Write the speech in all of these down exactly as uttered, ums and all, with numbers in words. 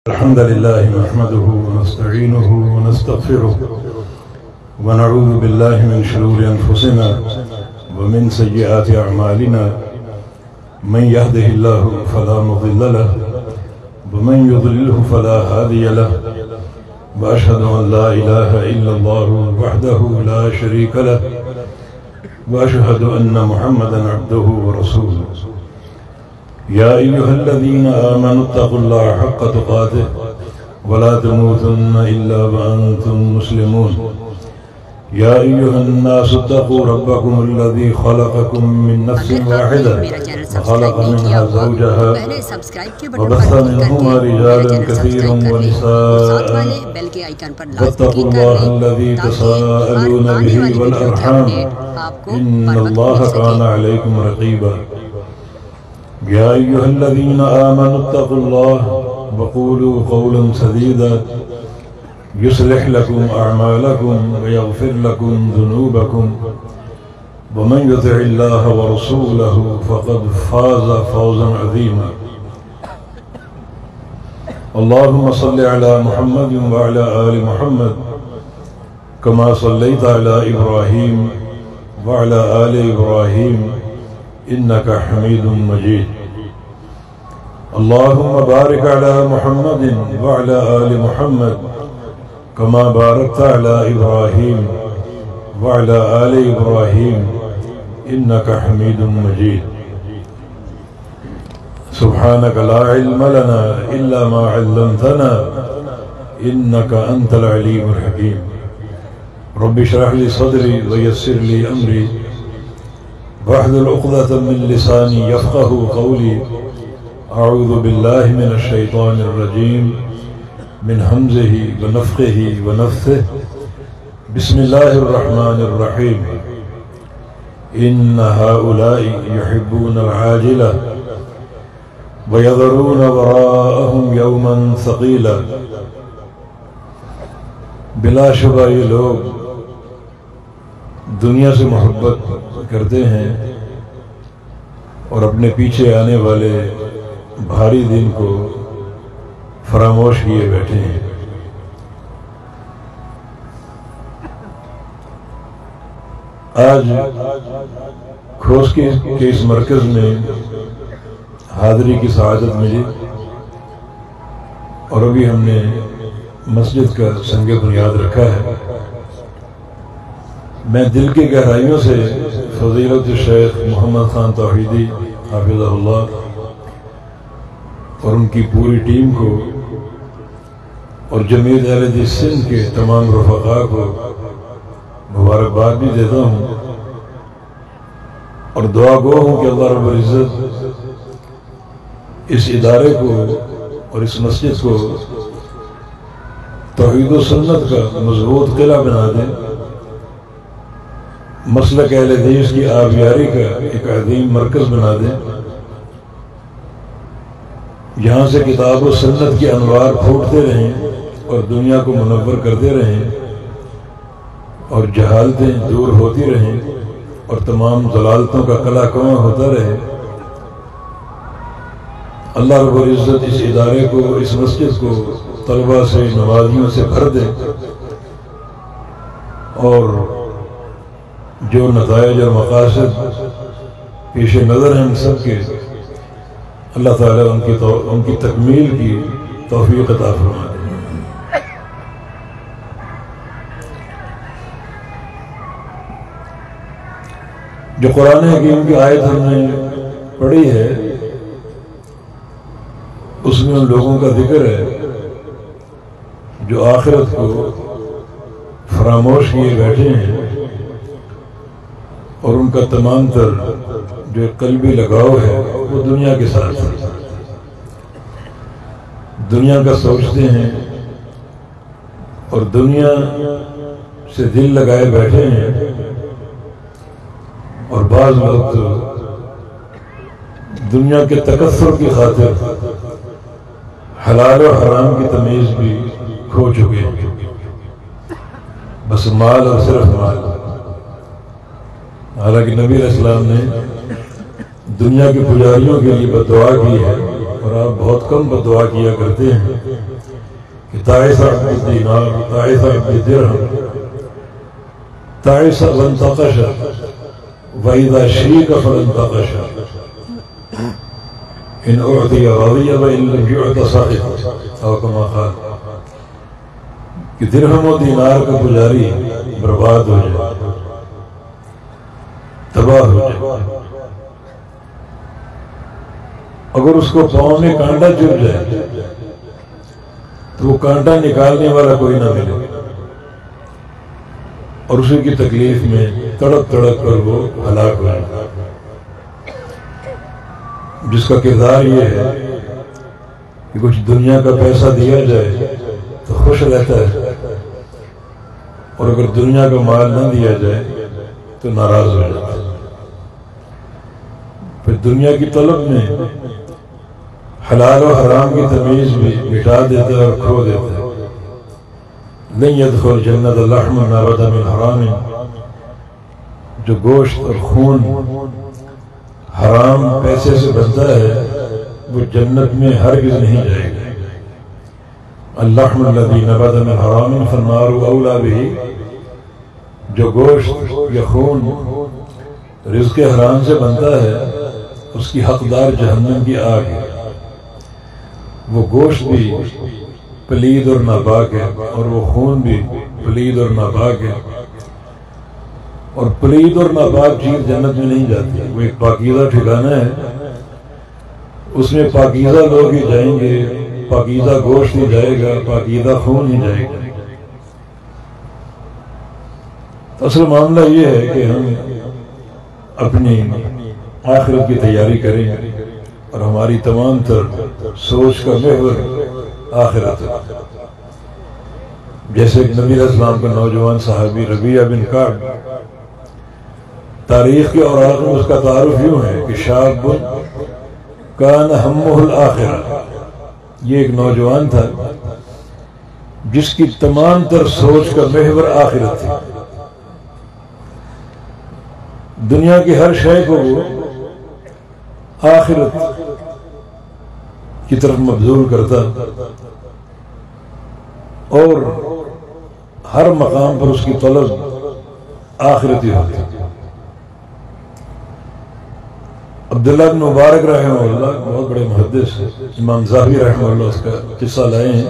الحمد لله نحمده ونستعينه ونستغفره ونعوذ بالله من شرور أنفسنا ومن سيئات أعمالنا من يهده الله فلا مضل له ومن يضلله فلا هادي له وأشهد أن لا إله إلا الله وحده لا شريك له وأشهد أن محمدا عبده ورسوله يا أيها الذين آمنوا اتقوا الله حق تقاته ولا تموتن إلا وأنتم مسلمون يا أيها الناس اتقوا ربكم الذي خلقكم من نفس واحدة وخلق منها زوجها وبث منهما رجالا كثيرا ونساء واتقوا الله الذي تساءلون به والأرحام إن الله كان عليكم رقيبا يا أيها الذين آمنوا اتقوا الله وقولوا قولا سديدا يصلح لكم أعمالكم ويغفر لكم ذنوبكم ومن يطع الله ورسوله فقد فاز فوزا عظيما اللهم صل على محمد وعلى آل محمد كما صليت على إبراهيم وعلى آل إبراهيم إنك حميد مجيد اللهم بارك على محمد وعلى آل محمد كما باركت على إبراهيم وعلى آل إبراهيم إنك حميد مجيد سبحانك لا علم لنا إلا ما علمتنا إنك أنت العليم الحكيم رب اشرح لي صدري ويسر لي أمري واحلل عقدة من لساني يفقه قولي أعوذ بالله من الشيطان الرجيم من همزه ونفخه ونفثه بسم الله الرحمن الرحيم إن هؤلاء يحبون العاجلة ويذرون وراءهم يوما ثقيلا بلا شبہ یہ لوگ دنیا سے محبت کرتے ہیں اور اپنے پیچھے آنے والے بھاری دن کو فراموش کیے بیٹھے ہیں۔ آج کھوس کے اس مرکز میں حاضری کی سعادت ملی اور ابھی ہم نے مسجد کا سنگ بنیاد رکھا ہے۔ میں دل کی گہرائیوں سے فضیلت الشیخ محمد خان توحیدی حافظہ اللہ اور ان کی پوری ٹیم کو اور جمعیت اہل حدیث سندھ کے تمام رفقاء کو مبارکباد بھی دیتا ہوں اور دعا گو ہوں کہ اللہ رب العزت اس ادارے کو اور اس مسجد کو توحید و سنت کا مضبوط قلعہ بنا دیں، مسلک اہل حدیث کی آبیاری کا ایک عظیم مرکز بنا دیں، یہاں سے کتاب و سنت کی انوار پھوٹتے رہیں اور دنیا کو منور کرتے رہیں اور جہالتیں دور ہوتی رہیں اور تمام ضلالتوں کا کلا کواں ہوتا رہے۔ اللہ رب العزت اس ادارے کو، اس مسجد کو طلباء سے، نمازیوں سے بھر دے اور جو نتائج اور مقاصد پیش نظر ہیں ہم سب کے، اللہ تعالیٰ ان کی تو ان کی تکمیل کی توفیق عطا فرما دے۔ جو قرآن حکیم کی آیت ہم نے پڑھی ہے اس میں ان لوگوں کا ذکر ہے جو آخرت کو فراموش کیے بیٹھے ہیں اور ان کا تمام تر جو قلبی لگاؤ ہے وہ دنیا کے ساتھ ہے، دنیا کا سوچتے ہیں اور دنیا سے دل لگائے بیٹھے ہیں اور بعض لوگ تو دنیا کے تکثر کی خاطر حلال و حرام کی تمیز بھی کھو چکے ہیں، بس مال اور صرف مال۔ حالانکہ نبی علیہ السلام نے دنیا کے پجاریوں کے لیے بد دعا کی ہے اور آپ بہت کم بد دعا کیا کرتے ہیں، کہ تعس عبد الدینار تعس عبد الدرہم تعس وانتقش وإذا شيك فلانتقش إن أعطي رضي وإن لم يعط سخط أو كما قال کہ درہم و دینار کا پجاری برباد ہو جائے، تباہ ہو جائے، اگر اس کو پاؤں میں کانٹا چبھ جائے تو وہ کانٹا نکالنے والا کوئی نہ ملے، اور اسی کی تکلیف میں تڑپ تڑپ کر وہ ہلاک ہو جائے۔ جس کا کردار یہ ہے کہ کچھ دنیا کا پیسہ دیا جائے تو خوش رہتا ہے، اور اگر دنیا کا مال نہ دیا جائے تو ناراض ہو جاتا ہے، پھر دنیا کی طلب میں حلال و حرام کی تمیز بھی مٹا دیتا ہے اور کھو دیتا ہے۔ لن يدخل جنت اللحم نبت من حرام، جو گوشت اور خون حرام پیسے سے بنتا ہے وہ جنت میں ہرگز نہیں جائے گا۔ اللحم الذي نبت من حرام فالنار اولى به، جو گوشت یا خون رزق حرام سے بنتا ہے اس کی حقدار جہنم کی آگ ہے۔ وہ گوشت بھی پلید اور ناپاک ہے، اور وہ خون بھی پلید اور ناپاک ہے، اور پلید اور ناپاک چیز جنت میں نہیں جاتی، وہ ایک پاکیزہ ٹھکانہ ہے، اس میں پاکیزہ لوگ ہی جائیں گے، پاکیزہ گوشت ہی جائے گا، پاکیزہ خون ہی جائے گا۔ اصل معاملہ یہ ہے کہ ہم اپنی آخرت کی تیاری کریں اور ہماری تمام تر سوچ کا محور آخرت ہے۔ جیسے نبی علیہ السلام کا نوجوان صحابی ربیعہ بن کعب، تاریخ کے اوراق میں اس کا تعارف یوں ہے کہ شاب کان ہمہ الآخرہ، یہ ایک نوجوان تھا جس کی تمام تر سوچ کا محور آخرت تھی۔ دنیا کی ہر شے کو وہ آخرت کی طرف مبذول کرتا، اور ہر مقام پر اس کی طلب آخرتی ہوتی۔ عبداللہ بن مبارک رحمہ اللہ بہت بڑے محدث، امام ذہبی رحمہ اللہ اس کا قصہ لائے ہیں۔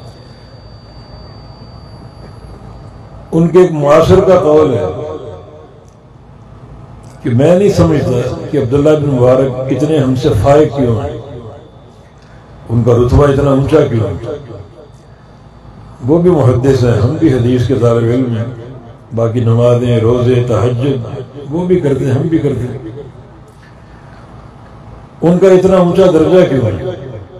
ان کے ایک معاصر کا قول ہے کہ میں نہیں سمجھتا کہ عبداللہ بن مبارک اتنے ہم سے فائق کیوں ہیں، ان کا رتبہ اتنا اونچا کیوں ہے۔ وہ بھی محدث ہیں، ہم بھی حدیث کے طالب علم ہیں، باقی نمازیں، روزے، تہجد وہ بھی کرتے ہیں، ہم بھی کرتے ہیں، ان کا اتنا اونچا درجہ کیوں ہے،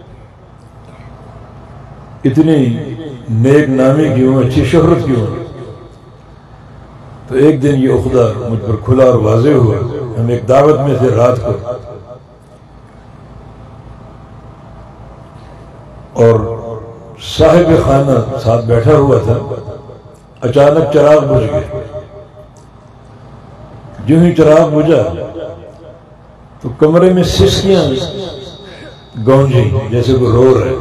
اتنی نیک نامی کیوں، اچھی شہرت کیوں ہے۔ تو ایک دن یہ عقدہ مجھ پر کھلا اور واضح ہوا۔ ہم ایک دعوت میں تھے رات کو، اور صاحب خانہ ساتھ بیٹھا ہوا تھا، اچانک چراغ بجھ گئے۔ جو ہی چراغ بجھا تو کمرے میں سسکیاں گونجی جیسے کوئی رو رہے،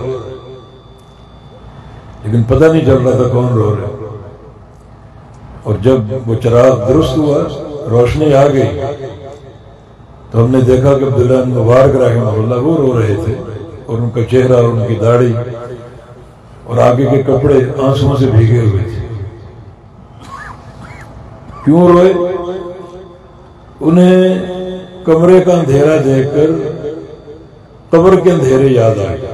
لیکن پتہ نہیں چل رہا تھا کون رو رہے۔ اور جب وہ چراغ درست ہوا، روشنی آ گئی، تو ہم نے دیکھا کہ عبداللہ بن مبارک رحمہ اللہ وہ رو رہے تھے، اور ان کا چہرہ اور ان کی داڑھی اور آگے کے کپڑے آنسوؤں سے بھیگے ہوئے تھے۔ کیوں روئے؟ انہیں کمرے کا اندھیرا دیکھ کر قبر کے اندھیرے یاد آئے۔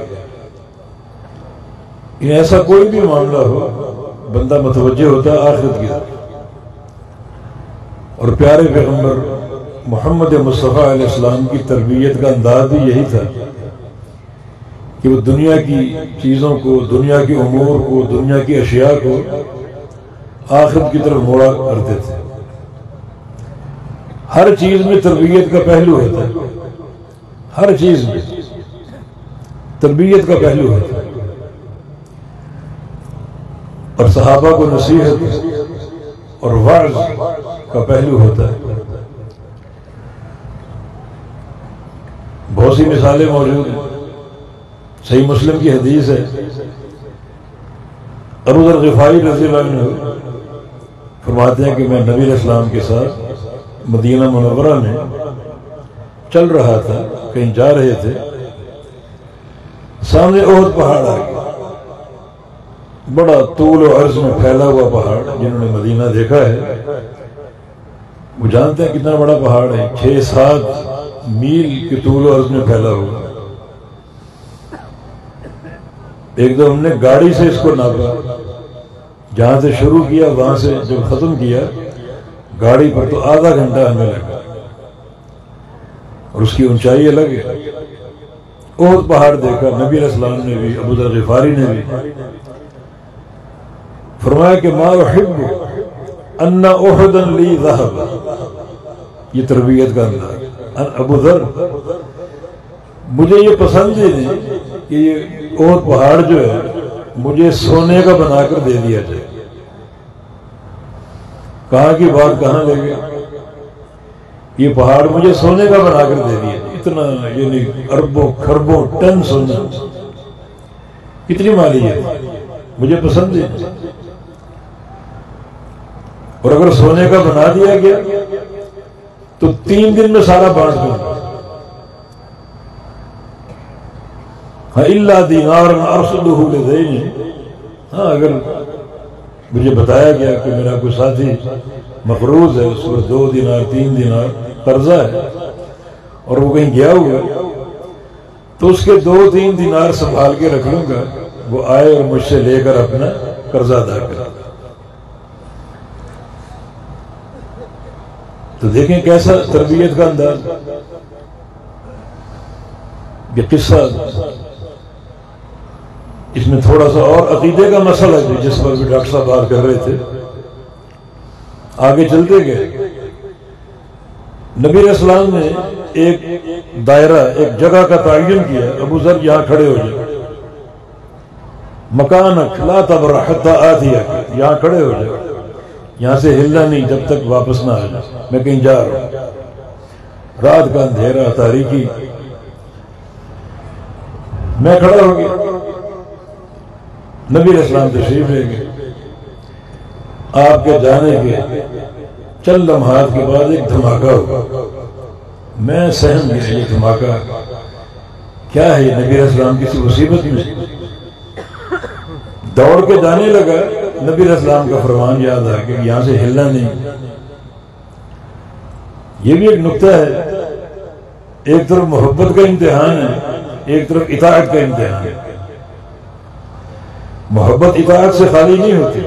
ایسا کوئی بھی معاملہ ہو، بندہ متوجہ ہوتا ہے آخرت کی طرف۔ اور پیارے پیغمبر محمد مصطفیٰ علیہ السلام کی تربیت کا انداز بھی یہی تھا کہ وہ دنیا کی چیزوں کو، دنیا کے امور کو، دنیا کی اشیاء کو آخرت کی طرف موڑا کرتے تھے۔ ہر چیز میں تربیت کا پہلو ہوتا ہے، ہر چیز میں تربیت کا پہلو ہوتا ہے، اور صحابہ کو نصیحت اور وعظ کا پہلو ہوتا ہے۔ بہت سی مثالیں موجود ہیں۔ صحیح مسلم کی حدیث ہے ابو ذر غفاری رضی اللہ عنہ فرماتے ہیں کہ میں نبی علیہ السلام کے ساتھ مدینہ منورہ میں چل رہا تھا، کہیں جا رہے تھے، سامنے احد پہاڑ آ گیا، بڑا طول و عرض میں پھیلا ہوا پہاڑ۔ جنہوں نے مدینہ دیکھا ہے وہ جانتے ہیں کتنا بڑا پہاڑ ہے، چھ سات میل کے طول و عرض میں پھیلا ہوا۔ ایک دم ہم نے گاڑی سے اس کو ناپا، جہاں سے شروع کیا وہاں سے جب ختم کیا گاڑی پر تو آدھا گھنٹہ ہمیں لگا، اور اس کی اونچائی الگ ہے۔ احد پہاڑ دیکھا نبی علیہ السلام نے بھی، ابو ذر غفاری نے بھی، فرمایا کہ ما احب ان احدا لی ذهب، یہ تربیت کا انداز۔ ابو ذر مجھے یہ پسند ہی نہیں کہ یہ احد پہاڑ جو ہے مجھے سونے کا بنا کر دے دیا جائے۔ کہاں کی بات کہاں لے گئے، یہ پہاڑ مجھے سونے کا بنا کر دے دیا، اتنا یعنی اربوں خربوں ٹن سونا، کتنی مالیت، مجھے پسند ہے۔ اور اگر سونے کا بنا دیا گیا تو تین دن میں سارا بانٹ دوں گا۔ ہاں الا دینار ارسلہ لدین، ہاں اگر مجھے بتایا گیا کہ میرا کوئی ساتھی مقروض ہے، اس کو دو دینار تین دینار قرضہ ہے اور وہ کہیں گیا ہوا تو اس کے دو تین دینار سنبھال کے رکھ لوں گا، وہ آئے اور مجھ سے لے کر اپنا قرضہ ادا کرے۔ تو دیکھیں کیسا تربیت کا انداز۔ یہ قصہ اس میں تھوڑا سا اور عقیدے کا مسئلہ ہے جس پر بھی ڈاکٹر صاحب بات کر رہے تھے، آگے چلتے گئے۔ نبی علیہ السلام نے ایک دائرہ، ایک جگہ کا تعین کیا، ابو ذر یہاں کھڑے ہو جائے، مکانک لا تبرح حتی آتیک، یہاں کھڑے ہو جائے، یہاں سے ہلنا نہیں جب تک واپس نہ آ جائے، میں کہیں جا رہا ہوں، رات کا اندھیرا تاریکی۔ میں کھڑا ہو گیا، نبی علیہ السلام تشریف لے گئے۔ آپ کے جانے کے چند لمحات کے بعد ایک دھماکہ ہوا، میں سہم گیا، یہ دھماکہ کیا ہے؟ نبی علیہ السلام کسی مصیبت میں؟ دوڑ کے جانے لگا، نبی علیہ السلام کا فرمان یاد آ کہ یہاں سے ہلنا نہیں۔ یہ بھی ایک نقطہ ہے، ایک طرف محبت کا امتحان ہے، ایک طرف اطاعت کا امتحان ہے۔ محبت اطاعت سے خالی نہیں ہوتی،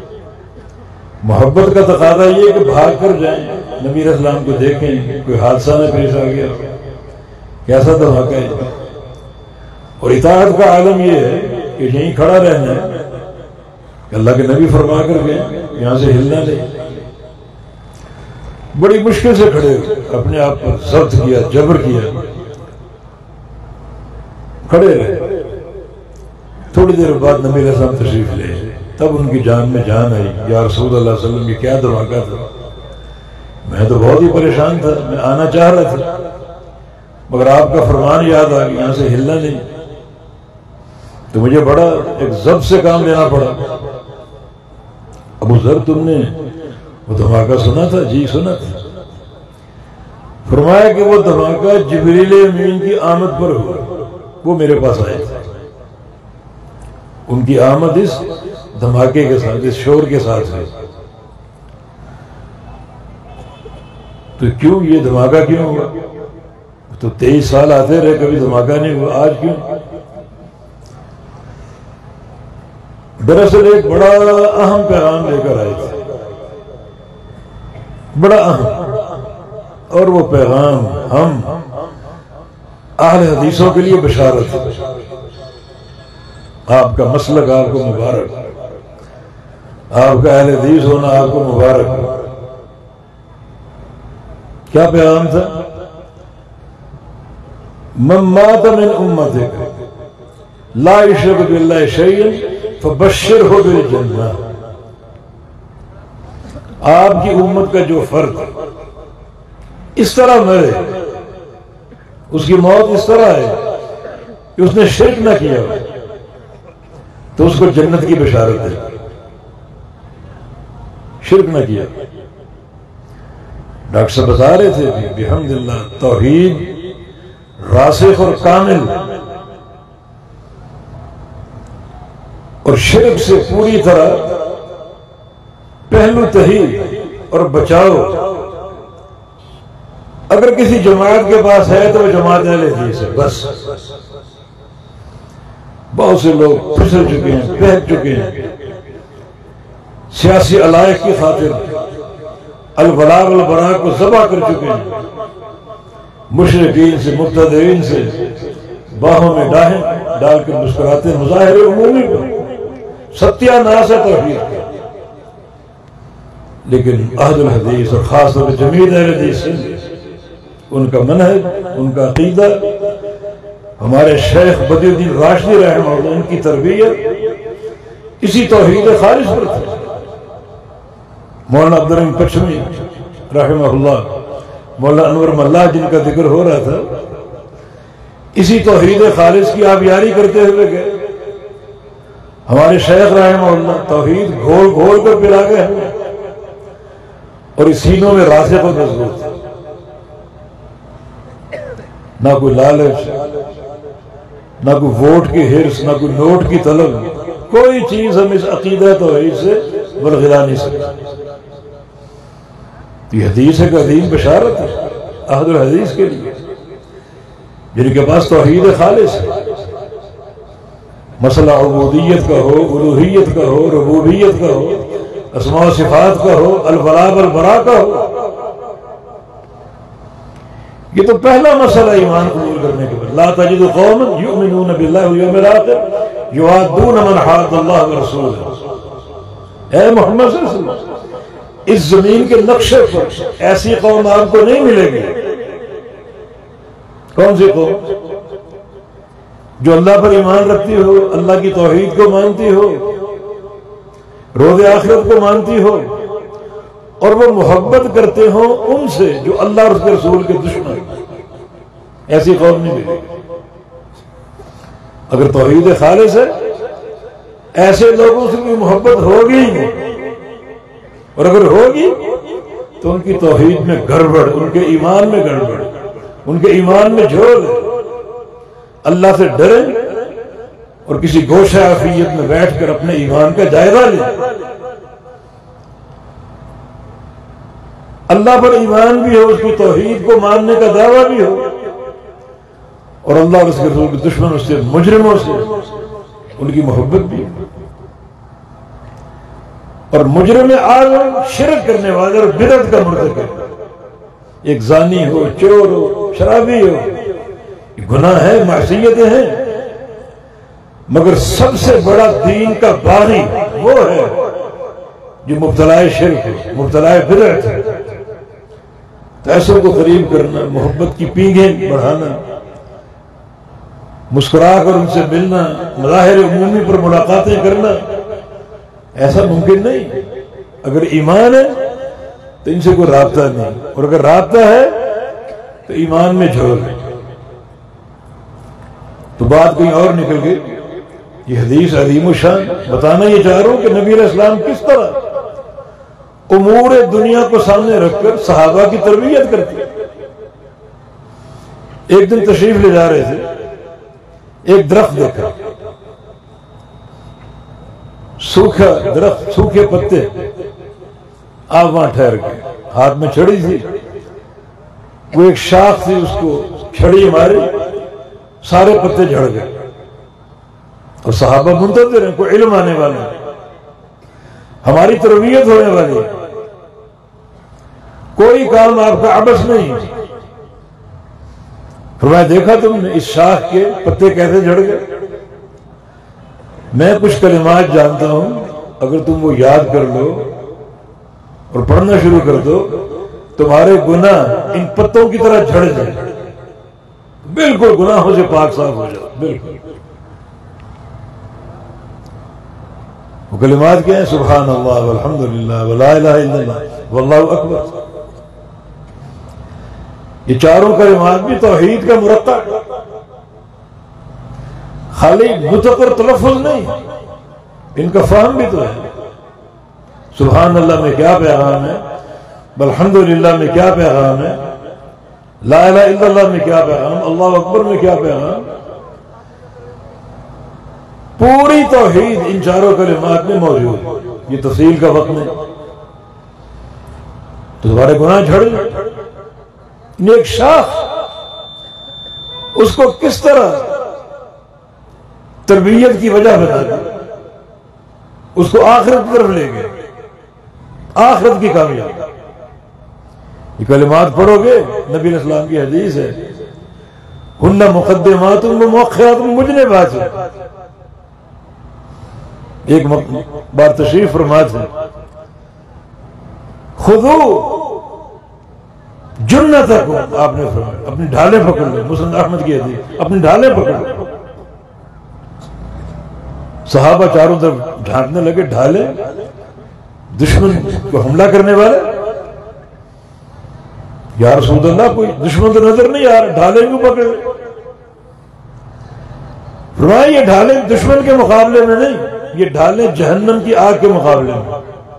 محبت کا تقاضا یہ کہ بھاگ کر جائیں، نبی علیہ السلام کو دیکھیں، کوئی حادثہ نہ پیش آ گیا، کیسا دھماکہ ہے۔ اور اطاعت کا عالم یہ ہے کہ یہیں کھڑا رہنا ہے، اللہ کے نبی فرما کر گئے یہاں سے ہلنا نہیں۔ بڑی مشکل سے کھڑے ہوئے، اپنے آپ پر ضبط کیا، جبر کیا، کھڑے رہے۔ تھوڑی دیر بعد نبی علیہ السلام تشریف لے، تب ان کی جان میں جان آئی، یا رسول اللہ صلی اللہ علیہ وسلم، یہ کیا دھماکہ تھا؟ میں تو بہت ہی پریشان تھا، میں آنا چاہ رہا تھا مگر آپ کا فرمان یاد آ گیا، یہاں سے ہلنا نہیں، تو مجھے بڑا ایک ضبط سے کام لینا پڑا۔ ابو ذر تم نے وہ دھماکہ سنا تھا؟ جی سنا تھا۔ فرمایا کہ وہ دھماکہ جبریل امین کی آمد پر ہوا، وہ میرے پاس آئے تھے، ان کی آمد اس دھماکے کے ساتھ، اس شور کے ساتھ ہے۔ تو کیوں یہ دھماکہ کیوں ہوا؟ تو تیئیس سال آتے رہے، کبھی دھماکہ نہیں ہوا، آج کیوں؟ دراصل ایک بڑا اہم پیغام لے کر آئے تھے، بڑا اہم، اور وہ پیغام ہم اہل حدیثوں کے لیے بشارت ہے۔ آپ کا مسلک آپ کو مبارک، آپ کا اہل حدیث ہونا آپ کو مبارک۔ کیا پیغام تھا؟ من مات من امتک لا یشرک باللہ شیئا فبشرہ بالجنہ، آپ کی امت کا جو فرد اس طرح مرے، اس کی موت اس طرح ہے کہ اس نے شرک نہ کیا تو اس کو جنت کی بشارت ہے۔ شرک نہ کیا. ڈاکٹر صاحب بتا رہے تھے بحمد اللہ توحید راسخ اور کامل اور شرک سے پوری طرح پہلو تہی اور بچاؤ. اگر کسی جماعت کے پاس ہے تو وہ جماعت اہل حدیث ہے بس. بہت سے لوگ پھسل چکے ہیں، بہک چکے ہیں، سیاسی علائق کی خاطر الولاء والبراء کو ذبح کر چکے ہیں. مشرکین سے مبتدعین سے باہوں میں ڈاہیں ڈال کر مسکراتے ہیں. مظاہر عمومی پر ستیہ ناس ہے توحید. لیکن اہل الحدیث اور خاص طور پر جمیع اہل حدیث سے ان کا منہج، ان کا عقیدہ، ہمارے شیخ بدی الدین راشدی رحمہ اللہ ان کی تربیت اسی توحید خالص پر تھی. مولانا عبدالرحیم پچھمی رحمہ اللہ، مولانا انور ملا جن کا ذکر ہو رہا تھا، اسی توحید خالص کی آبیاری کرتے ہوئے گئے. ہمارے شیخ رحمہ اللہ توحید گھول گھول کر پلا گئے اور اس سینوں میں راسخ و مضبوط. نہ کوئی لالچ، نہ کوئی ووٹ کی حرص، نہ کوئی نوٹ کی طلب، کوئی چیز ہم اس عقیدہ توحید سے برگلا نہیں سکتے. یہ حدیث ایک عظیم بشارت ہے اہل الحدیث کے لیے جن کے پاس توحید خالص ہے. مسئلہ عبودیت کا ہو، الوہیت کا ہو، ربوبیت کا ہو، اسماء و صفات کا ہو، الولاء والبراء کا ہو. یہ تو پہلا مسئلہ ایمان قبول کرنے کے بعد. لا تجد قوما یؤمنون باللہ والیوم الآخر یوادون من حاد اللہ ورسولہ. اے محمد صلی اللہ علیہ وسلم، اس زمین کے نقشے پر ایسی قوم آپ کو نہیں ملے گی. کون سی قوم؟ جو اللہ پر ایمان رکھتی ہو، اللہ کی توحید کو مانتی ہو، روز آخرت کو مانتی ہو، اور وہ محبت کرتے ہوں ان سے جو اللہ اور اس کے رسول کے دشمن. ایسی قوم نہیں ملے گی. اگر توحید خالص ہے ایسے لوگوں سے بھی محبت ہوگی، اور اگر ہوگی تو ان کی توحید میں گڑبڑ، ان کے ایمان میں گڑبڑ، ان کے ایمان میں جھول ہے. اللہ سے ڈریں اور کسی گوشہ عافیت میں بیٹھ کر اپنے ایمان کا جائزہ لیں. اللہ پر ایمان بھی ہو، اس کی توحید کو ماننے کا دعویٰ بھی ہو، اور اللہ اور اس کے رسول کے دشمنوں سے، مجرموں سے ان کی محبت بھی ہو. اور مجرم اعظم شرک کرنے والے اور بدعت کا مرتکب، ایک زانی ہو، چور ہو، شرابی ہو، گناہ ہے، معصیتیں ہیں، مگر سب سے بڑا دین کا باغی وہ ہے جو مبتلا شرک ہے، مبتلا بدعت ہے. تو ایسوں کو قریب کرنا، محبت کی پینگیں بڑھانا، مسکرا کر ان سے ملنا، مظاہر عمومی پر ملاقاتیں کرنا، ایسا ممکن نہیں. اگر ایمان ہے تو ان سے کوئی رابطہ نہیں، اور اگر رابطہ ہے تو ایمان میں جھول ہے. تو بات کہیں اور نکل گئی. یہ حدیث عظیم الشان بتانا یہ چاہ رہا ہوں کہ نبی علیہ السلام کس طرح امور دنیا کو سامنے رکھ کر صحابہ کی تربیت کرتے. ایک دن تشریف لے جا رہے تھے، ایک درخت دیکھا، سوکھا درخت، سوکھے پتے. آپ وہاں ٹھہر گئے، ہاتھ میں چھڑی تھی، وہ ایک شاخ تھی، اس کو چھڑی ماری، سارے پتے جھڑ گئے. اور صحابہ منتظر ہیں، کوئی علم آنے والا ہے، ہماری تربیت ہونے والی ہے، کوئی کام آپ کا عبث نہیں. فرمایا دیکھا تم نے اس شاخ کے پتے کیسے جھڑ گئے؟ میں کچھ کلمات جانتا ہوں، اگر تم وہ یاد کر لو اور پڑھنا شروع کر دو تمہارے گناہ ان پتوں کی طرح جھڑ جائیں، بالکل گناہوں سے پاک صاف ہو جاؤ. بالکل. وہ کلمات کیا ہیں؟ سبحان اللہ والحمدللہ ولا الہ الا اللہ واللہ اکبر. یہ چاروں کلمات بھی توحید کا مرتب، خالی نطق اور تلفظ نہیں، ان کا فہم بھی تو ہے. سبحان اللہ میں کیا پیغام ہے، الحمدللہ میں کیا پیغام ہے، لا الہ الا اللہ میں کیا پیغام، اللہ اکبر میں کیا پیغام. پوری توحید ان چاروں کلمات میں موجود ہے. یہ تفصیل کا وقت نہیں، تو تمہارے گناہ جھڑ جائیں. نیک شاخ اس کو کس طرح تربیت کی وجہ بنا دی، اس کو آخرت کی طرف لے گئے، آخرت کی کامیابی. یہ کلمات پڑھو گے، نبی علیہ السلام کی حدیث ہے، ہن مقدمات و مؤخرات مجنبات. ایک بار تشریف فرما تھے، خذو جنتکم، آپ نے فرمایا اپنی ڈھالیں پکڑ لیں. مسند احمد کی حدیث، اپنی ڈھالیں پکڑ لیں. صحابہ چاروں طرف ڈھانٹنے لگے، ڈھالیں دشمن کو حملہ کرنے والے. یا رسول اللہ کوئی دشمن تو نظر نہیں آ رہا، ڈھالیں کیوں پکڑ لیں؟ فرمایا یہ ڈھالیں دشمن کے مقابلے میں نہیں، یہ ڈھالیں جہنم کی آگ کے مقابلے میں.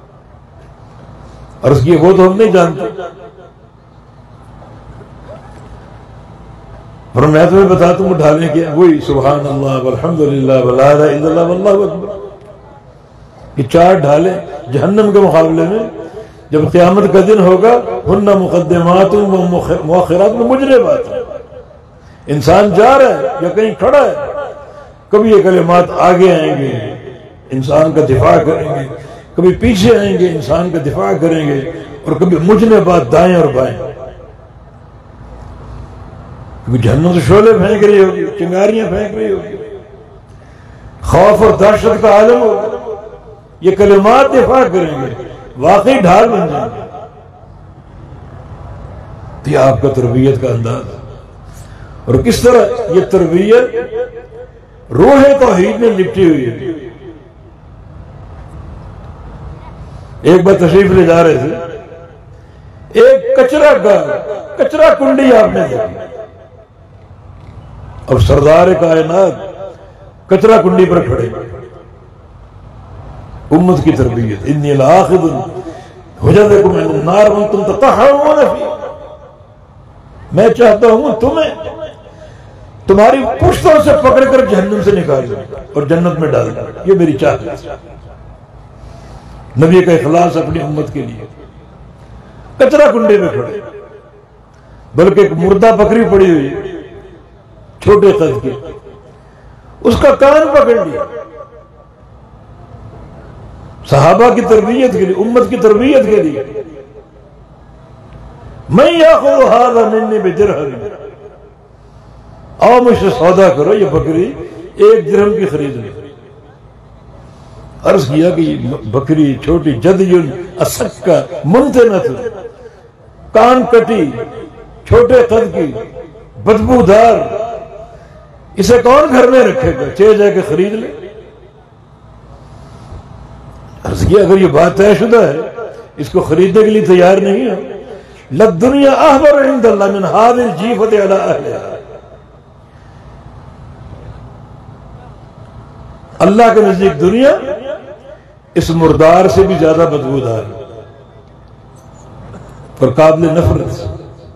اور اس کی وہ تو ہم نہیں جانتے. اور میں تمہیں بتاتا ہوں ڈھالیں کیا، وہی سبحان اللہ والحمدللہ ولا الہ الا اللہ واللہ اکبر. یہ چار ڈھالیں جہنم کے مقابلے میں جب قیامت کا دن ہوگا، ہن مقدمات و مؤخرات مجنبات. انسان جا رہا ہے یا کہیں کھڑا ہے، کبھی یہ کلمات آگے آئیں گے، انسان کا دفاع کریں گے، کبھی پیچھے آئیں گے، انسان کا دفاع کریں گے، اور کبھی مجنبات دائیں اور بائیں. کیونکہ جہنم سے شعلے پھینک رہی ہوگی، چنگاریاں پھینک رہی ہوگی، خوف اور دہشت کا عالم ہوگا. یہ کلمات دفاع کریں گے، واقعی ڈھال بن جائیں گے. تو یہ آپ کا تربیت کا انداز ہے. اور کس طرح یہ تربیت روح توحید میں لپٹی ہوئی ہے. ایک بار تشریف لے جا رہے تھے، ایک کچرا کا کچرا کنڈی آپ نے دیکھی. اب سردار کائنات کچرا کنڈی پر کھڑے، امت کی تربیت. انی لاخذ حجزکم من النار وانتم تطہرون فیہ، میں چاہتا ہوں تمہیں تمہاری پشتوں سے پکڑ کر جہنم سے نکال دوں اور جنت میں ڈال دوں. یہ میری چاہت ہے. نبی کا اخلاص اپنی امت کے لیے. کچرا کنڈے میں کھڑے، بلکہ ایک مردہ بکری پڑی ہوئی چھوٹے قد کی، اس کا کان پکڑ لیا. صحابہ کی تربیت کے لیے، امت کی تربیت کے لیے. میں یاخذ ھذا منی بدرہم، آؤ مجھ سے سودا کرو، یہ بکری ایک درہم کی خرید لو. عرض کیا کہ یہ بکری چھوٹی جدیٌ اسکا منتنۃ، کان کٹی، چھوٹے قد کی، بدبودار، اسے کون گھر میں رکھے گا؟ چلے جا کے خرید لے. عرض کیا اگر یہ بات طے شدہ ہے، اس کو خریدنے کے لیے تیار نہیں ہے، للدنیا احبر عند اللہ من هذه الجیفۃ علی اہلہا. اللہ کے نزدیک دنیا اس مردار سے بھی زیادہ بدبودار ہے اور قابل نفرت.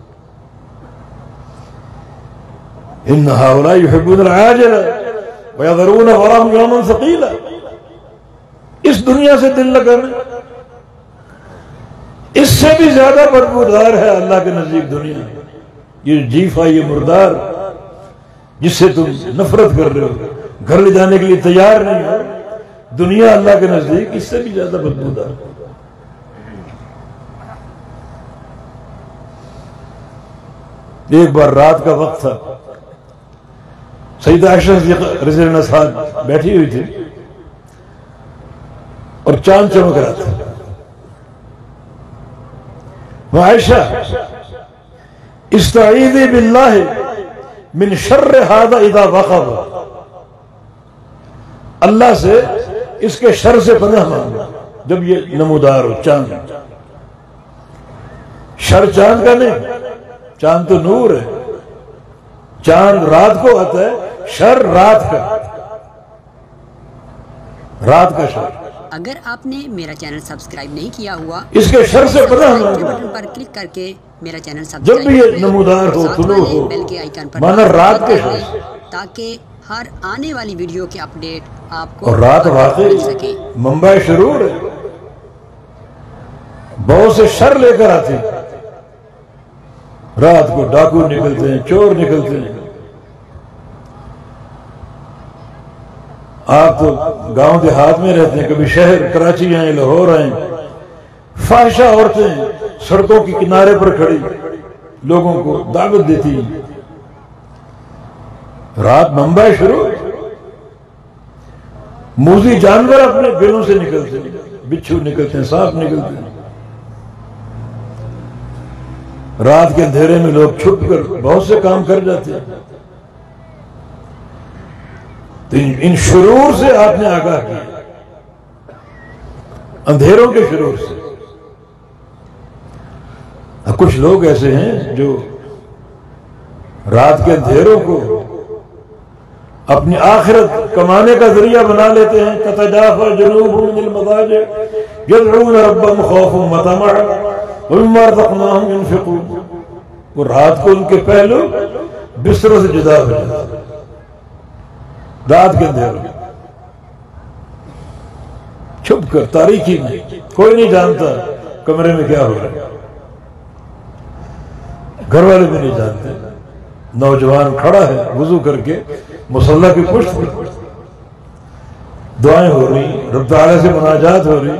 ان هؤلاء يحبون العاجلة ويذرون وراءهم يوما ثقيلا. اس دنیا سے دل لگانا اس سے بھی زیادہ بدبودار ہے اللہ کے نزدیک دنیا. یہ جیفا، یہ مردار جس سے تم نفرت کر رہے ہو، گھر لے جانے کے لیے تیار نہیں ہو، دنیا اللہ کے نزدیک اس سے بھی زیادہ بدبودار. ایک بار رات کا وقت تھا، سیدہ عائشہ رضی اللہ عنہا ساتھ بیٹھی ہوئی تھی اور چاند چمک رہا تھا. عائشہ استعیذی باللہ من شر ھذا اذا وقب، اللہ سے اس کے شر سے پناہ مانگو جب یہ نمودار ہو. چاند شر چاند کا نہیں، چاند تو نور ہے، چاند رات کو آتا ہے، شر رات کا، رات کا شر. اگر آپ نے میرا چینل سبسکرائب نہیں کیا ہوا اس کے شر سے پناہ سبسکرائب کے مانگو۔ بٹن پر کلک کر کے میرا چینل جب سبسکرائب بھی کر یہ لیں نمودار ہو، اور ساتھ طلوع والے ہو، بیل کے آئیکن پر مانا رات کے کلک کر شر لیں تاکہ ہر آنے والی ویڈیو کی اپڈیٹ آپ کو اور رات واقعی مل سکے۔ منبع شرور ہے، بہت سے شر لے کر آتے ہیں۔ رات کو ڈاکو نکلتے ہیں، چور نکلتے ہیں۔ آپ تو گاؤں دیہات میں رہتے ہیں، کبھی شہر کراچی آئیں، لاہور آئیں، فاحشہ عورتیں سڑکوں کے کنارے پر کھڑی لوگوں کو دعوت دیتی ہیں۔ رات منبع شروع، موذی جانور اپنے گلوں سے نکلتے ہیں، بچھو نکلتے ہیں، سانپ نکلتے ہیں۔ رات کے اندھیرے میں لوگ چھپ کر بہت سے کام کر جاتے ہیں۔ تو ان شرور سے آپ نے آگاہ کیا، اندھیروں کے شرور سے۔ کچھ لوگ ایسے ہیں جو رات کے اندھیروں کو اپنی آخرت کمانے کا ذریعہ بنا لیتے ہیں۔ تتجافى جنوبهم عن المضاجع يدعون ربهم خوفا وطمعا ومما رزقناهم ينفقون۔ وہ رات کو ان کے پہلو بستروں سے جدا ہو جاتے ہیں، رات کے اندھیروں میں چھپ کر تاریکی میں، کوئی نہیں جانتا کمرے میں کیا ہو رہا ہے، گھر والے بھی نہیں جانتے۔ نوجوان کھڑا ہے وضو کر کے مصلی کی پشت پر، دعائیں ہو رہی، رب تعالیٰ سے مناجات ہو رہی،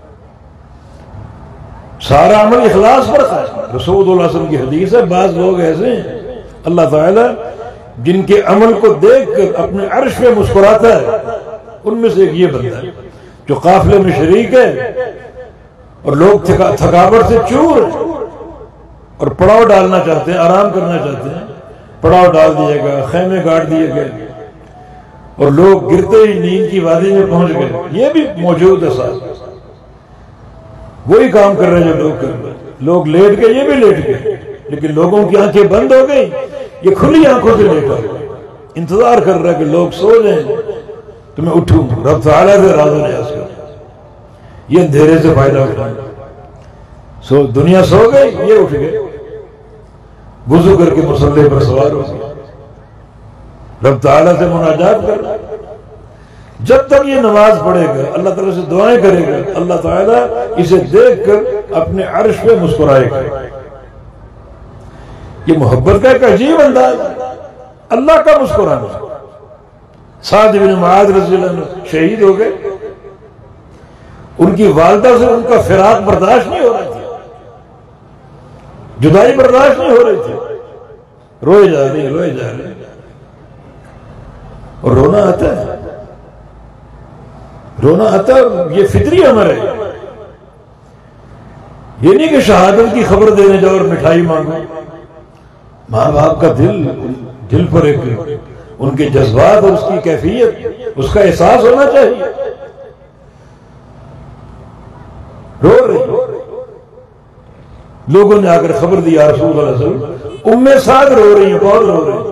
سارا عمل اخلاص پر ہے۔ رسول اللہ علیہ وسلم کی حدیث ہے، بعض لوگ ایسے ہیں اللہ تعالیٰ جن کے عمل کو دیکھ کر اپنے عرش پہ مسکراتا ہے، ان میں سے ایک یہ بندہ ہے جو قافلے میں شریک ہے اور لوگ تھکاوٹ سے چور ہیں اور پڑاؤ ڈالنا چاہتے ہیں، آرام کرنا چاہتے ہیں، پڑاؤ ڈال دیا گیا، خیمے گاڑ دیے گئے اور لوگ گرتے ہی نیند کی وادی میں پہنچ گئے۔ یہ بھی موجود ہے ساتھ، وہی کام کر رہے ہیں جو لوگ کر رہے ہیں۔ لوگ لیٹ گئے، یہ بھی لیٹ گئے، لیکن لوگوں کی آنکھیں بند ہو گئی، یہ کھلی آنکھوں سے لیٹا انتظار کر رہا ہے کہ لوگ سو جائیں تو میں اٹھوں، رب تعالیٰ سے راز و نیاز کروں، یہ اندھیرے سے فائدہ اٹھائیں۔ سو دنیا سو گئی، یہ اٹھ گئے، وضو کر کے مصلی پر سوار ہو گئے، رب تعالیٰ سے مناجات کر رہا ہے۔ جب تک یہ نماز پڑھے گا، اللہ تعالیٰ سے دعائیں کرے گا، اللہ تعالیٰ اسے دیکھ کر اپنے عرش پہ مسکرائے گا۔ یہ محبت کا ایک عجیب انداز ہے، اللہ کا مسکرانا۔ سعد بن معاذ رضی اللہ عنہ شہید ہو گئے، ان کی والدہ سے ان کا فراق برداشت نہیں ہو رہا تھا، جدائی برداشت نہیں ہو رہی تھی، روئے جا رہے ہیں روئے جا رہے ہیں اور رونا آتا ہے، رونا آتا ہے، یہ فطری امر ہے۔ یہ نہیں کہ شہادت کی خبر دینے جاؤ اور مٹھائی مانگو۔ ماں باپ کا دل دل پر ایک ان کے جذبات اور اس کی کیفیت، اس کا احساس ہونا چاہیے۔ رو رہے لوگوں نے آ کر خبر دی، یا رسول اللہ صلی اللہ علیہ وسلم ام سعد رو رہی ہیں، بہت رو رہی ہیں۔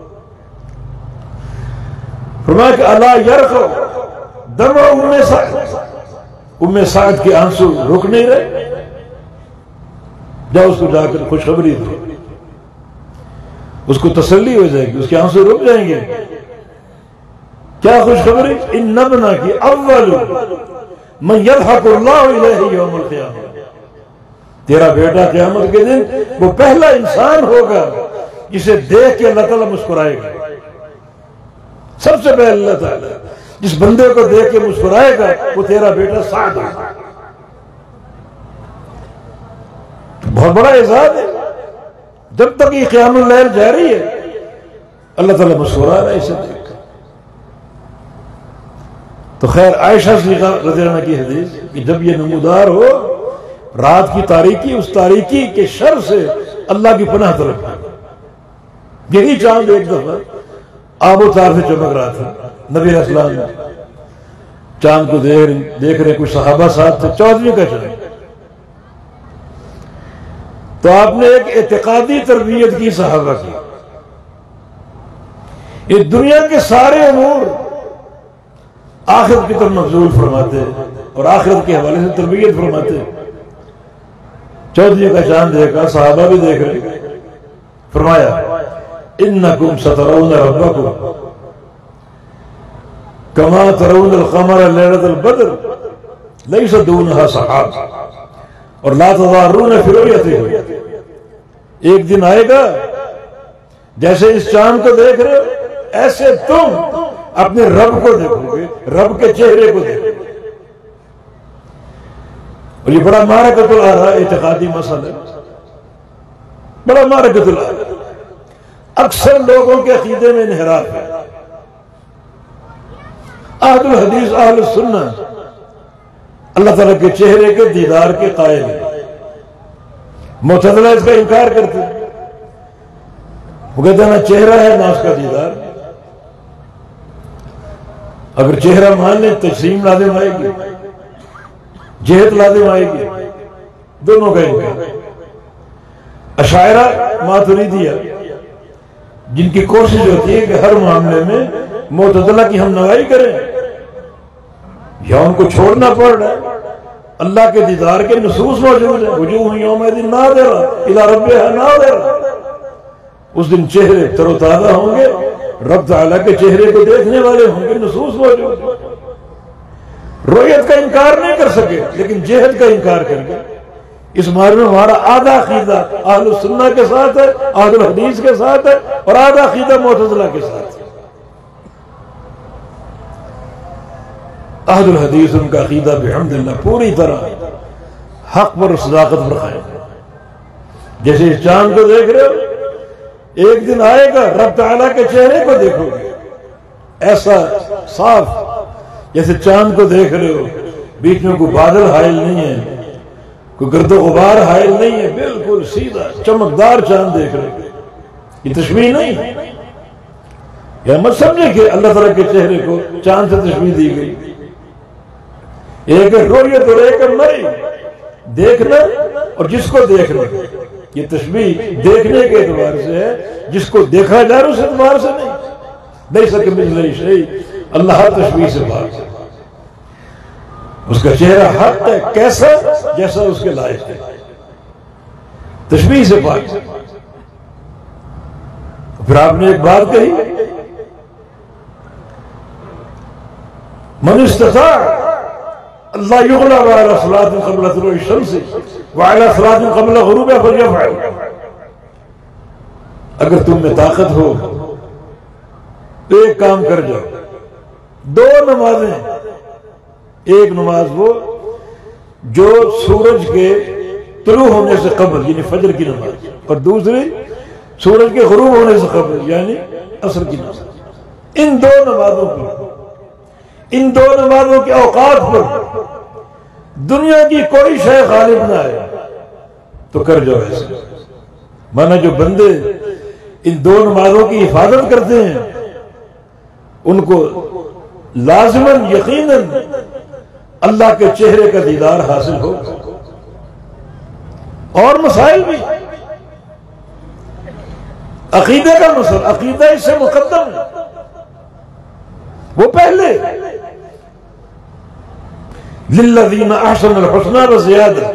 فرمایا کہ الا یرقع دمع ام سعد، ام سعد کے آنسو رک نہیں رہے، جاؤ اس کو جا کر خوشخبری دو، اس کو تسلی ہو جائے گی، اس کے آنسو رک جائیں گے۔ کیا خوشخبری؟ ان ابنا کی اول من یضحک اللہ الیہ یوم القیامہ، تیرا بیٹا قیامت کے دن وہ پہلا انسان ہوگا جسے دیکھ کے اللہ تعالیٰ مسکرائے گا۔ سب سے پہلے اللہ تعالیٰ جس بندے کو دیکھ کے مسکرائے گا وہ تیرا بیٹا سعد ہے۔ بہت بڑا اعزاز ہے، جب تک یہ قیام اللیل جاری ہے اللہ تعالیٰ مسکرا رہا ہے اسے دیکھ۔ تو خیر عائشہ صدیقہ رضی اللہ عنہ کی حدیث کہ جب یہ نمودار ہو رات کی تاریکی، اس تاریکی کے شر سے اللہ کی پناہ طلب ہے۔ یہی چاند ایک دفعہ آب و تار سے چمک رہا تھا، نبی علیہ السلام چاند کو دیکھ رہے، کچھ صحابہ ساتھ تھے، چودھویں کا چاند۔ تو آپ نے ایک اعتقادی تربیت کی صحابہ کی، یہ دنیا کے سارے امور آخرت کی طرف مبذول فرماتے ہیں، اور آخرت کے حوالے سے تربیت فرماتے ہیں۔ چودھری کا چاند دیکھا، صحابہ بھی دیکھ رہے، فرمایا انکم سترون ربکم کما ترون القمر لیلۃ البدر لیس دونہا سحاب اور لا تضارون فی رؤیتہ، ایک دن آئے گا جیسے اس چاند کو دیکھ رہے ہو ایسے تم اپنے رب کو دیکھو گے، رب کے چہرے کو دیکھو گے۔ اور یہ بڑا معرکۃ الآراء اعتقادی مسئلہ ہے، بڑا معرکۃ الآراء، اکثر لوگوں کے عقیدے میں انحراف ہے۔ اہل الحدیث اہل السنہ اللہ تعالیٰ کے چہرے کے دیدار کے قائل ہیں، معتزلہ اس کا انکار کرتے ہیں، وہ کہتے ہیں نہ چہرہ ہے نہ اس کا دیدار۔ اگر چہرہ مان لیں تجسیم لازم آئے گی، جہت لازم آئے گی، دونوں کا انکار۔ اشاعرہ ماتریدیہ جن کی کوشش ہوتی ہے کہ ہر معاملے میں معتزلہ کی ہم نوائی کریں، یا ان کو چھوڑنا پڑ رہا ہے۔ اللہ کے دیدار کے نصوص موجود ہیں، وجوہ یومئذ ناظرہ الی ربہا ناظرہ، اس دن چہرے تر و تازہ ہوں گے، رب تعالیٰ کے چہرے کو دیکھنے والے ہوں گے، نصوص موجود ہیں۔ رؤیت کا انکار نہیں کر سکے لیکن جہت کا انکار کر گئے۔ اس بارے میں ہمارا آدھا عقیدہ اہل السنہ کے ساتھ ہے، اہل الحدیث کے ساتھ ہے، اور آدھا عقیدہ معتزلہ کے ساتھ ہے۔ اہل الحدیث ان کا عقیدہ بحمدللہ پوری طرح حق پر صداقت پر قائم ہے۔ جیسے اس چاند کو دیکھ رہے ہو، ایک دن آئے گا رب تعالیٰ کے چہرے کو دیکھو گے ایسا صاف، جیسے چاند کو دیکھ رہے ہو، بیچ میں کوئی بادل حائل نہیں ہے، کوئی گرد و غبار حائل نہیں ہے، بالکل سیدھا چمکدار چاند دیکھ رہے ہو۔ یہ تشبیہ نہیں ہے، یا مت سمجھے کہ اللہ تعالیٰ کے چہرے کو چاند سے تشبیہ دی گئی۔ ایک ہے رؤیت اور ایک ہے مری، دیکھنا اور جس کو دیکھنا۔ یہ تشبیہ دیکھنے کے اعتبار سے ہے، جس کو دیکھا جا رہا اس اعتبار سے نہیں۔ نہیں سکے مثلہ شیء، اللہ ہر تشبیہ سے باہر ہے، اس کا چہرہ حق ہے کیسا جیسا اس کے لائق ہے، تشبیہ سے باہر۔ پھر آپ نے ایک بات کہی، من استطاع اللہ یغلب علی صلاۃ قبل طلوع الشمس وعلی صلاۃ قبل غروبها فلیفعل۔ اگر تم میں طاقت ہو تو ایک کام کر جاؤ، دو نمازیں، ایک نماز وہ جو سورج کے طلوع ہونے سے قبل یعنی فجر کی نماز، اور دوسری سورج کے غروب ہونے سے قبل یعنی عصر کی نماز۔ ان دو نمازوں پر، ان دو نمازوں کے اوقات پر دنیا کی کوئی شے غالب نہ آئے تو کر جاؤ ایسے۔ مانا جو بندے ان دو نمازوں کی حفاظت کرتے ہیں ان کو لازماً یقیناً اللہ کے چہرے کا دیدار حاصل ہو۔ اور مسائل بھی، عقیدے کا مسئلہ، عقیدہ اس سے مقدم ہے، وہ پہلے للذین احسنوا الحسنی وزیادہ۔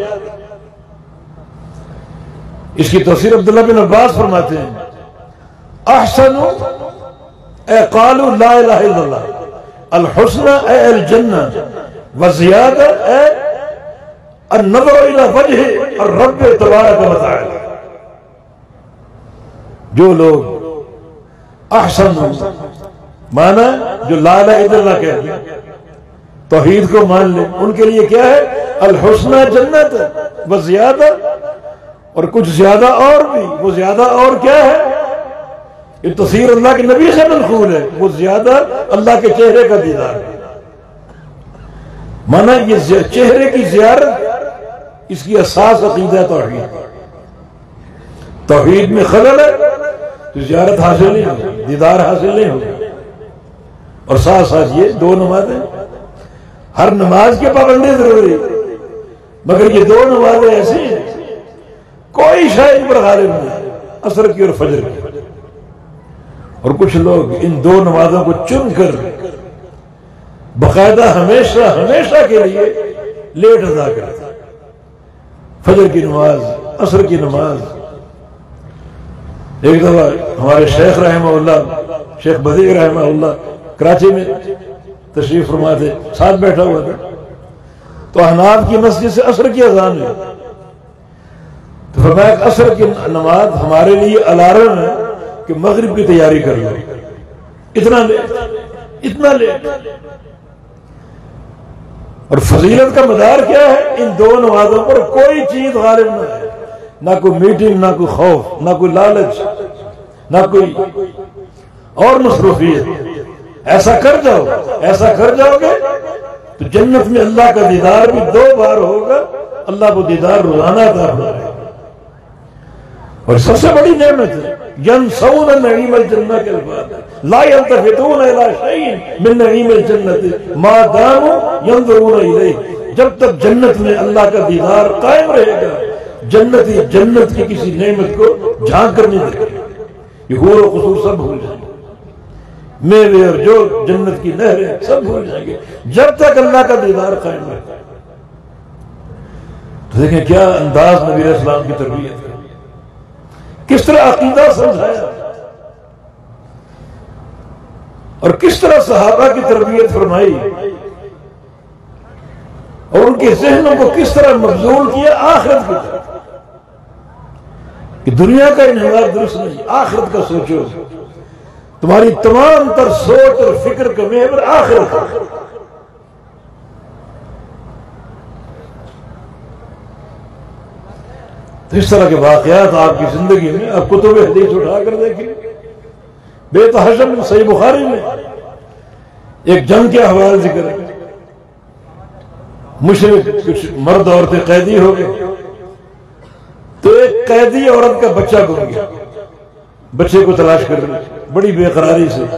اس کی تفسیر عبداللہ بن عباس فرماتے ہیں، احسنوا اے قالوا لا الہ الا اللہ، الحسنى اے الجنہ، وزیادہ اے النظر الى وجہ الرب تبارک و تعالی۔ جو لوگ احسن مانا جو لا الہ الا اللہ کہتے ہیں، توحید کو مان لیں، ان کے لیے کیا ہے؟ الحسنى جنت، وزیادہ اور کچھ زیادہ اور بھی۔ وہ زیادہ اور کیا ہے؟ یہ تفسیر اللہ کے نبی سے منقول ہے، وہ زیادہ اللہ کے چہرے کا دیدار ہے۔ مانا یہ چہرے کی زیارت اس کی اساس عقیدہ توحید۔ توحید میں خلل ہے تو زیارت حاصل نہیں ہوگی، دیدار حاصل نہیں ہوگی۔ اور ساتھ ساتھ یہ دو نمازیں، ہر نماز کے پابندی ضروری، مگر یہ دو نمازیں ایسی ہیں کوئی شاید پر غالب نہیں، عصر کی اور فجر کی۔ اور کچھ لوگ ان دو نمازوں کو چن کر باقاعدہ ہمیشہ ہمیشہ کے لیے لیٹ ادا کرتا، فجر کی نماز، عصر کی نماز۔ ایک دفعہ ہمارے شیخ رحمہ اللہ، شیخ بدیع رحمہ اللہ کراچی میں تشریف فرما تھے، ساتھ بیٹھا ہوا تھا، تو احناف کی مسجد سے عصر کی اذان ہوئی، تو فرمایا کہ عصر کی نماز ہمارے لیے الارم ہے کہ مغرب کی تیاری کر لو۔ اتنا لیٹ، اتنا لیٹ۔ اور فضیلت کا مدار کیا ہے؟ ان دو نمازوں پر کوئی چیز غالب نہ ہے، نہ کوئی میٹنگ، نہ کوئی خوف، نہ کوئی لالچ، نہ کوئی اور مصروفیت۔ ایسا کر جاؤ، ایسا کر جاؤ گے تو جنت میں اللہ کا دیدار بھی دو بار ہوگا، اللہ کو دیدار روزانہ عطا فرمائے گا۔ اور سب سے بڑی نعمت ہے ینسون نعیم الجنہ کے الفاظ، لا یلتفتون الی شیء من نعیم الجنۃ ما داموا ينظرون الیہ۔ جب تک جنت میں اللہ کا دیدار قائم رہے گا، جنتی جنت کی کسی نعمت کو جھانک کر نہیں دیکھے گا، یہ حور و قصور سب بھول جائیں گے، میوے اور جو جنت کی نہریں سب بھول جائیں گے، جب تک اللہ کا دیدار قائم رہے گا۔ تو دیکھیں کیا انداز نبی علیہ السلام کی تربیت ہے، کس طرح عقیدہ سمجھایا اور کس طرح صحابہ کی تربیت فرمائی، اور ان کے ذہنوں کو کس طرح مبذول کیا آخرت کی طرف، کہ دنیا کا انحصار درست نہیں، آخرت کا سوچو، تمہاری تمام تر سوچ اور فکر کا محور آخرت ہے۔ تو اس طرح کے واقعات آپ کی زندگی میں آپ کتب حدیث اٹھا کر دیکھیں، بے تحاشا صحیح بخاری میں ایک جنگ کے احوال ذکر ہے، مشرک کچھ مرد عورتیں قیدی ہو گئے، تو ایک قیدی عورت کا بچہ گم گیا، بچے کو تلاش کر رہے بڑی بے قراری سے،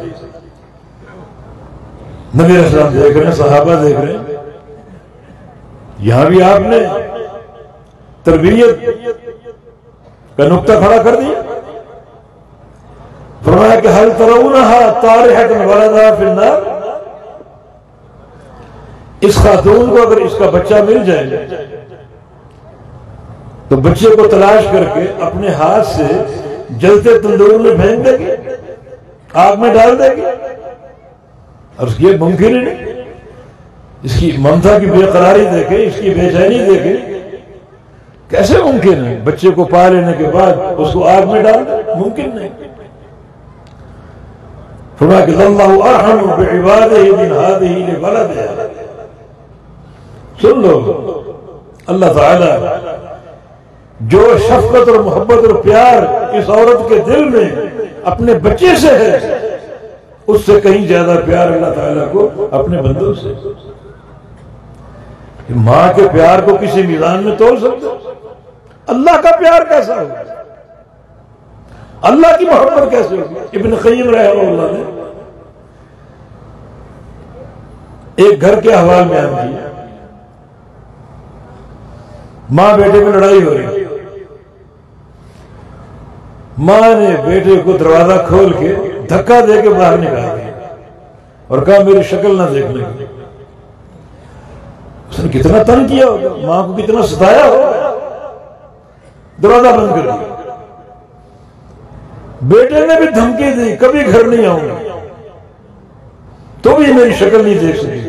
نبی علیہ السلام دیکھ رہے ہیں، صحابہ دیکھ رہے ہیں، یہاں بھی آپ نے تربیت کا نقطہ کھڑا کر دیا، فرمایا کہ هل ترونها طارحة ولدها في النار، اس خاتون کو اگر اس کا بچہ مل جائے تو بچے کو تلاش کر کے اپنے ہاتھ سے جلتے تندور میں پھینک دے گی، آگ میں ڈال دے گی، اور یہ ممکن ہی نہیں۔ اس کی ممتا کی بے قراری دیکھیں، اس کی بے چینی دیکھیں، کیسے ممکن ہے بچے کو پا لینے کے بعد اس کو آگ میں ڈال دے؟ ممکن نہیں۔ فرمایا کہ اللہ ارحم بعبادہ من ہذہ لولدہا، سن لو، اللہ تعالی جو شفقت اور محبت اور پیار اس عورت کے دل میں اپنے بچے سے ہے، اس سے کہیں زیادہ پیار اللہ تعالیٰ کو اپنے بندوں سے۔ ماں کے پیار کو کسی میزان میں تول سکتے، اللہ کا پیار کیسا ہوگا، اللہ کی محبت کیسے ہوگی؟ ابن قیم رحمہ اللہ نے ایک گھر کے احوال میں بیان کیا، ماں بیٹے میں لڑائی ہو رہی، ماں نے بیٹے کو دروازہ کھول کے دھکا دے کے باہر نکال دیا اور کہا میری شکل نہ دیکھنے کی۔ اس نے کتنا تنگ کیا ہوگا، ماں کو کتنا ستایا ہوگا، دروازہ بند کر دیا۔ بیٹے نے بھی دھمکی دی کبھی گھر نہیں آؤں گا، تو بھی میری شکل نہیں دیکھ سکی۔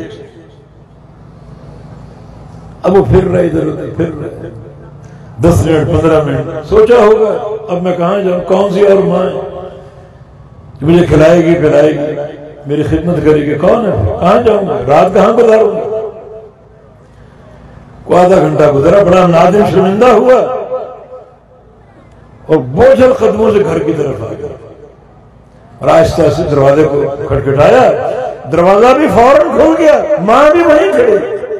اب وہ پھر رہے ادھر ادھر پھر رہے دس منٹ پندرہ منٹ، سوچا ہوگا اب میں کہاں جاؤں، کون سی اور ماں ہے جو مجھے کھلائے گی پلائے گی میری خدمت کرے گی، کون ہے، کہاں جاؤں گا، رات کہاں گزاروں گا۔ کو آدھا گھنٹہ گزرا، بڑا نادم شرمندہ ہوا اور بوجھل قدموں سے گھر کی طرف آ گیا اور آہستہ سے دروازے کو کھٹکھٹایا، دروازہ بھی فوراً کھل گیا، ماں بھی وہیں کھڑی۔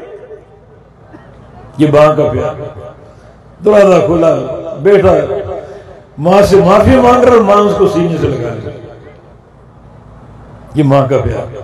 یہ ماں کا پیار، دروازہ کھلا، بیٹا ماں سے معافی مانگ رہا، ماں اس کو سینے سے لگا رہی، یہ ماں کا پیار۔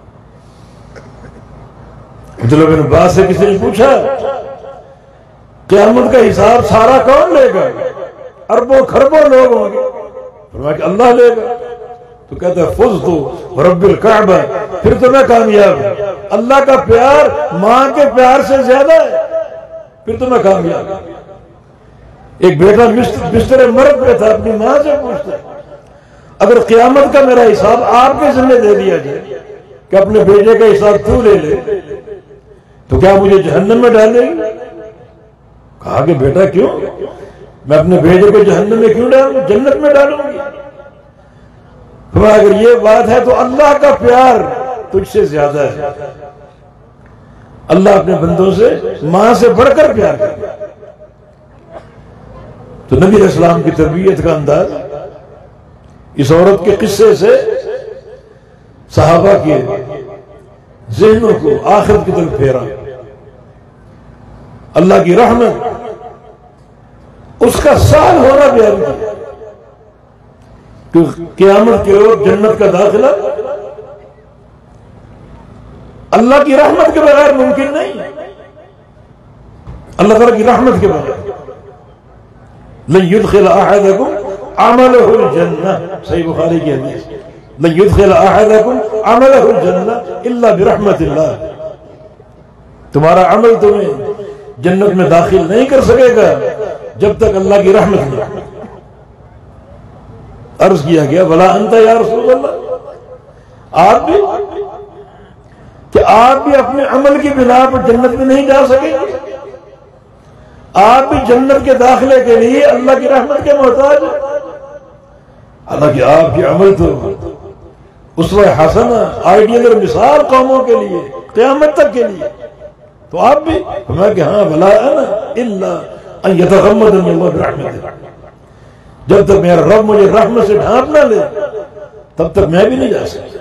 عبداللہ بن عباس سے کسی نے پوچھا قیامت کا حساب سارا کون لے گا، اربوں خربوں لوگ ہوں گے، فرمایا کہ اللہ لے گا۔ تو کہتا ہے فزت رب الکعبہ، پھر تو میں کامیاب ہوں۔ اللہ کا پیار ماں کے پیار سے زیادہ ہے، پھر تو میں کامیاب ہوں۔ ایک بیٹا بستر مرگ پہ تھا، اپنی ماں سے پوچھتا اگر قیامت کا میرا حساب آپ کے ذمہ دے دیا جائے کہ اپنے بیٹے کا حساب تو لے لے تو کیا مجھے جہنم میں ڈالے گی؟ کہا کہ بیٹا کیوں؟ میں اپنے بیٹے کو جہنم میں کیوں ڈالوں، جنت میں ڈالوں گی۔ اگر یہ بات ہے تو اللہ کا پیار تجھ سے زیادہ ہے۔ اللہ اپنے بندوں سے ماں سے بڑھ کر پیار کرتا ہے۔ تو نبی علیہ السلام کی تربیت کا انداز اس عورت کے قصے سے صحابہ کے ذہنوں کو آخرت کی طرف پھیرا۔ اللہ کی رحمت، اس کا سال ہونا بیان کیا کہ قیامت کے روز جنت کا داخلہ اللہ کی رحمت کے بغیر ممکن نہیں، اللہ تعالیٰ کی رحمت کے بغیر۔ لن يدخل احدكم عمله الجنہ، صحیح بخاری کی حدیث، لن يدخل احدكم عمله الجنہ الا برحمت اللہ، تمہارا عمل تمہیں جنت میں داخل نہیں کر سکے گا جب تک اللہ کی رحمت نہیں۔ عرض کیا گیا بھلا انت یا رسول اللہ، آپ بھی کہ آپ بھی اپنے عمل کی بنا پر جنت میں نہیں جا سکے، آپ بھی جنت کے داخلے کے لیے اللہ کی رحمت کے محتاج ہیں؟ حالانکہ آپ کے عمل تو اسوہ حسنہ، آئیڈیل اور مثال قوموں کے لیے، قیامت تک کے لیے، تو آپ بھی فرمایا کہ ہاں بلا انا الا ان یتغمدنی اللہ برحمتہ، جب تک میرا رب مجھے رحمت سے ڈھانپ نہ لے تب تک میں بھی نہیں جا سکتا۔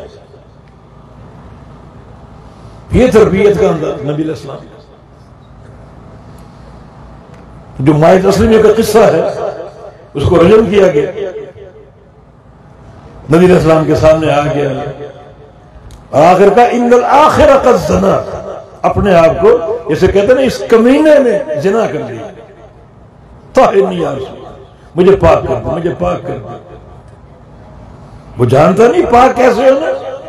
یہ تربیت کا انداز نبی علیہ السلام۔ جو مائد اسلمیہ کا قصہ ہے اس کو رجم کیا گیا، نبی علیہ السلام کے سامنے آ گیا، آخر کا ان الآخر قد زنا، اپنے آپ کو جیسے کہتے ہیں نا اس کمینے نے زنا کر لیا، طاہرنی یا رسول اللہ، مجھے پاک کر دو، مجھے پاک کر دو۔ وہ جانتا نہیں پاک کیسے ہونا،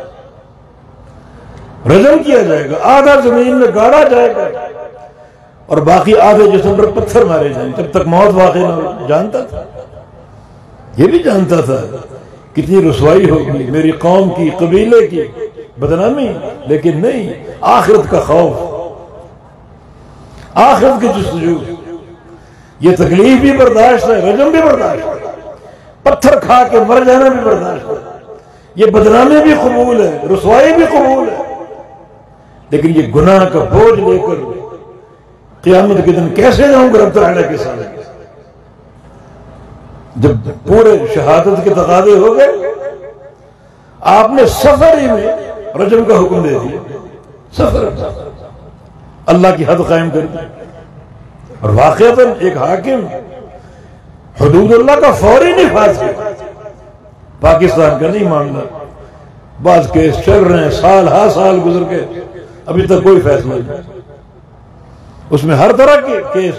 رجم کیا جائے گا، آدھا زمین میں گاڑا جائے گا اور باقی آدھے جسم پر پتھر مارے جائیں جب تک موت واقع نہ ہو۔ جانتا تھا، یہ بھی جانتا تھا کتنی رسوائی ہوگی، میری قوم کی، قبیلے کی بدنامی، لیکن نہیں، آخرت کا خوف، آخرت کی جستجو، یہ تکلیف بھی برداشت ہے، رجم بھی برداشت ہے، پتھر کھا کے مر جانا بھی برداشت ہے، یہ بدنامی بھی قبول ہے، رسوائی بھی قبول ہے، لیکن یہ گناہ کا بوجھ لے کر قیامت کے دن کیسے جاؤں گا رب تعالیٰ کے سامنے؟ جب پورے شہادت کے تقاضے ہو گئے، آپ نے سفر ہی میں رجم کا حکم دے دیا، سفر اللہ کی حد قائم کر دی۔ اور واقعتاً ایک حاکم حدود اللہ کا فوری نفاذ کیا، پاکستان کا نہیں معاملہ، بعض کیس چل رہے ہیں، سال ہا سال گزر کے ابھی تک کوئی فیصلہ نہیں، اس میں ہر طرح کے کیس،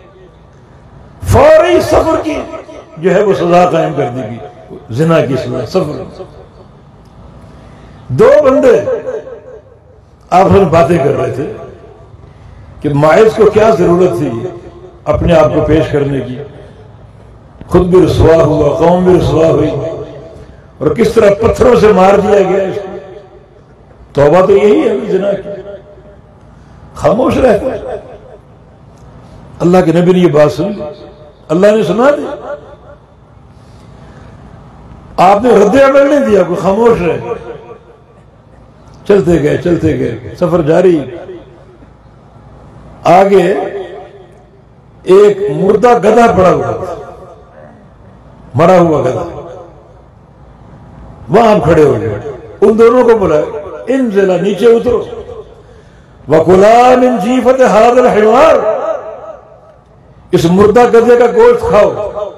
فوری سفر کی جو ہے وہ سزا قائم کر دی گئی، زنا کی سزا، سفر۔ دو بندے آپس میں باتیں کر رہے تھے کہ ماعز کو کیا ضرورت تھی اپنے آپ کو پیش کرنے کی، خود بھی رسوا ہوا، قوم بھی رسوا ہوئی، اور کس طرح پتھروں سے مار دیا گیا اس کو۔ توبہ تو یہی ہے زنا کی، خاموش رہتا ہے۔ اللہ کے نبی نے یہ بات سن، اللہ نے سنا دی، آپ نے رد عمل نہیں دیا، کوئی خاموش رہے، چلتے گئے چلتے گئے، سفر جاری۔ آگے ایک مردہ گدھا پڑا ہوا تھا، مرا ہوا گدھا، وہاں آپ کھڑے ہو گئے، ان دونوں کو بلایا، انزلا، نیچے اترو، وَكُلَا مِن جِيفَةِ هَذَا الْحِمَارِ، اس مردہ گدھے کا گوشت کھاؤ۔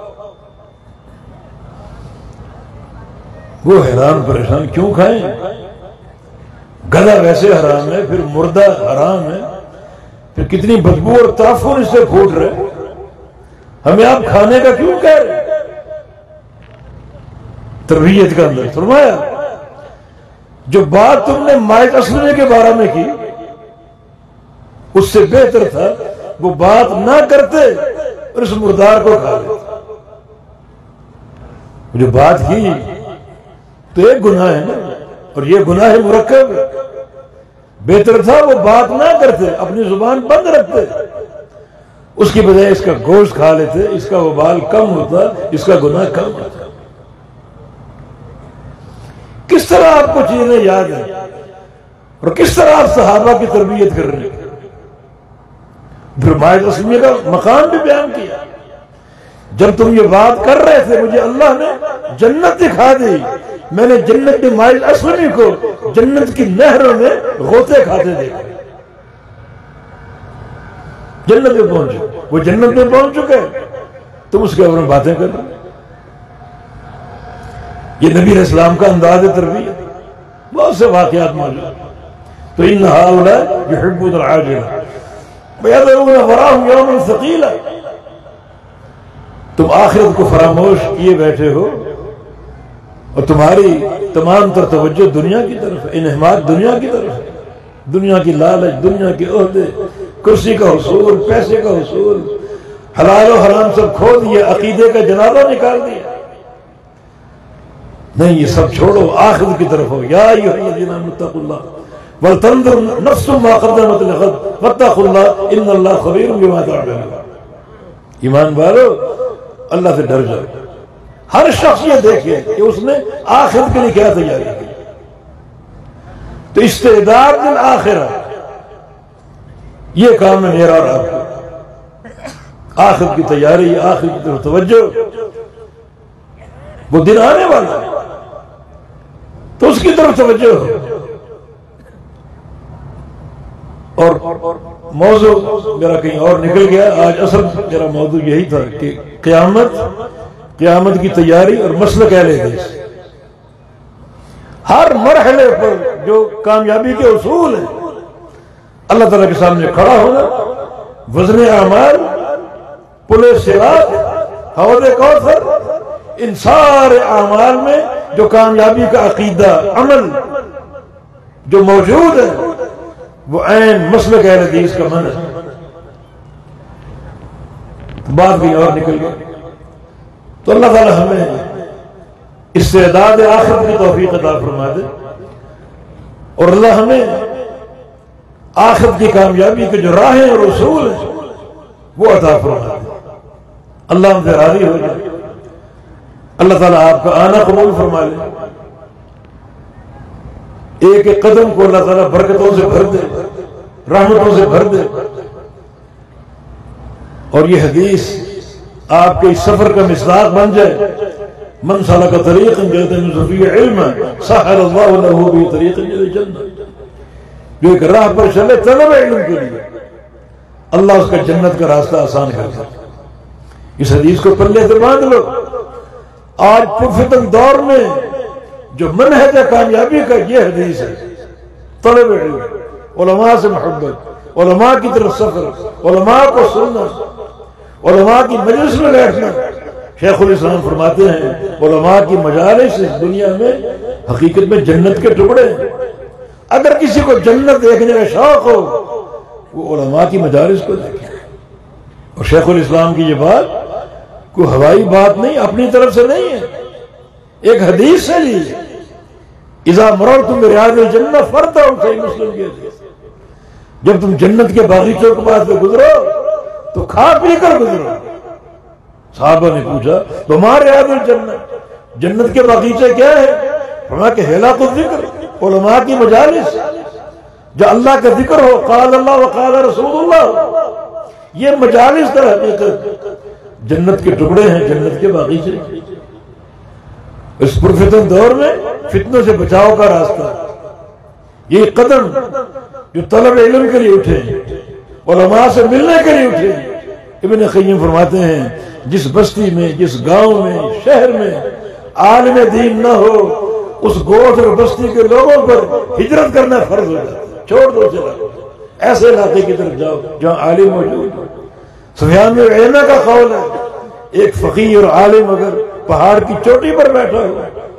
وہ حیران پریشان، کیوں کھائیں؟ گدھا ویسے حرام ہے، پھر مردہ حرام ہے، پھر کتنی بدبو اور تعفن اس سے پھوٹ رہے، ہمیں آپ کھانے کا کیوں کہہ رہے؟ تربیت کا اندر فرمایا جو بات تم نے مائک اسلمے کے بارے میں کی اس سے بہتر تھا وہ بات نہ کرتے اور اس مردار کو کھا لیتے. جو بات کی تو ایک گناہ ہے نا، اور یہ گناہ مرکب ہے. بہتر تھا وہ بات نہ کرتے، اپنی زبان بند رکھتے، اس کی بجائے اس کا گوشت کھا لیتے، اس کا وبال کم ہوتا، اس کا گناہ کم ہوتا. کس طرح آپ کو چیزیں یاد ہیں اور کس طرح آپ صحابہ کی تربیت کر رہے ہیں. پھر مائد اسلمیہ کا مقام بھی بیان کیا. جب تم یہ بات کر رہے تھے مجھے اللہ نے جنت دکھا دی، میں نے جنت میں مائد اسلمی کو جنت کی نہروں میں غوطے کھاتے دیکھا. جنت میں پہنچے، وہ جنت میں پہنچ چکے، تم اس کے بارے میں باتیں کر رہے. یہ نبی علیہ السلام کا انداز تربیت. بہت سے واقعات موجود. تو ان ہؤلاء یحبون العاجلہ ویذرون وراءهم یوما ثقیلا. تم آخرت کو فراموش کیے بیٹھے ہو اور تمہاری تمام تر توجہ دنیا کی طرف ہے، انہماک دنیا کی طرف ہے. دنیا کی لالچ، دنیا کے عہدے، کرسی کا حصول، پیسے کا حصول، حلال و حرام سب کھو دیے، عقیدے کا جنازہ نکال دیا. نہیں، یہ سب چھوڑو، آخرت کی طرف ہو. یا ایھا الذین آمنوا اتقوا اللہ ولتنظر نفس ما قدمت لغد واتقوا اللہ ان اللہ خبیر بما تعملون. ایمان والو اللہ سے ڈر جاؤ. ہر شخص یہ دیکھے کہ اس نے آخرت کے لیے کیا تیاری کی. تو استعداد للآخرہ یہ کام ہے میرا اور آپ کا. آخرت کی تیاری، آخرت کی طرف توجہ. وہ دن آنے والا ہے تو اس کی طرف توجہ ہو. اور موضوع میرا کہیں اور نکل گیا. آج اصل میرا موضوع یہی تھا کہ قیامت قیامت کی تیاری اور مسلک اہل حدیث. ہر مرحلے پر جو کامیابی کے اصول ہیں اللہ تعالیٰ کے سامنے کھڑا ہونا، وزن اعمال، پل صراط، حوض کوثر، ان سارے اعمال میں جو کامیابی کا عقیدہ، عمل جو موجود ہے وہ عین مسلک اہل حدیث کا منہج. بات بھی اور نکل گئی. تو اللہ تعالی ہمیں استعداد آخرت کی توفیق عطا فرما دے اور اللہ ہمیں آخرت کی کامیابی کے جو راہیں اور اصول ہیں وہ عطا فرما دے. اللہ ہم سے راضی ہو جائے. اللہ تعالیٰ آپ کا آنا قبول فرما لے. ایک ایک قدم کو اللہ تعالیٰ برکتوں سے بھر دے، رحمتوں سے بھر دے. اور یہ حدیث آپ کے اس سفر کا مصداق بن جائے. من سلک طریقا یلتمس فیہ علما سہل اللہ لہ بہ طریقا الی الجنہ. جو ایک راہ پر چلے طلب علم کے لیے اللہ اس کا جنت کا راستہ آسان کر دے. اس حدیث کو پلے سے باندھ لو. آج پرفتن دور میں جو منہج کامیابی کا یہ حدیث ہے. طلب علم، علماء سے محبت، علماء کی طرف سفر، علماء کو سننا، علماء کی مجلس میں بیٹھنا. شیخ الاسلام فرماتے ہیں علماء کی مجالس اس دنیا میں حقیقت میں جنت کے ٹکڑے ہیں. اگر کسی کو جنت دیکھنے کا شوق ہو وہ علماء کی مجالس کو دیکھے. اور شیخ الاسلام کی یہ بات کوئی ہوائی بات نہیں، اپنی طرف سے نہیں ہے، ایک حدیث سے لی. اذا مررتم بریاض الجنہ فارتعوا، صحیح مسلم کی حدیث. جب تم جنت کے باغیچوں کے پاس سے گزرو تو کھا پی کر گزرو. صحابہ نے پوچھا تمہارے ریاض الجنہ، جنت کے باغیچے کیا ہے؟ فرمایا کہ حلق الذکر، علماء کی مجالس جو اللہ کا ذکر ہو، قال اللہ وقال رسول اللہ. یہ مجالس در حقیقت جنت کے ٹکڑے ہیں، جنت کے باغیچے. اس پرفتن دور میں فتنوں سے بچاؤ کا راستہ یہ قدم جو طلب علم کے لیے اٹھے، علماء سے ملنے کے لیے اٹھے. ابن قیم فرماتے ہیں جس بستی میں، جس گاؤں میں، شہر میں عالم دین نہ ہو اس گوٹھ اور بستی کے لوگوں پر ہجرت کرنا فرض ہو جاتا ہے. چھوڑ دو چلا ایسے علاقے کی طرف جاؤ جہاں عالم موجود ہو. سفیان بن عیینہ کا قول ہے ایک فقیر اور عالم اگر پہاڑ کی چوٹی پر بیٹھا ہو